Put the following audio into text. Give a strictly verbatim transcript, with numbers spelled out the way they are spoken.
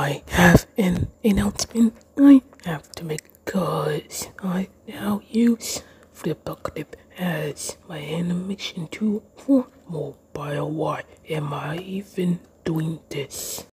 I have an announcement I have to make because I now use Flipbook as my animation tool for mobile. Why am I even doing this?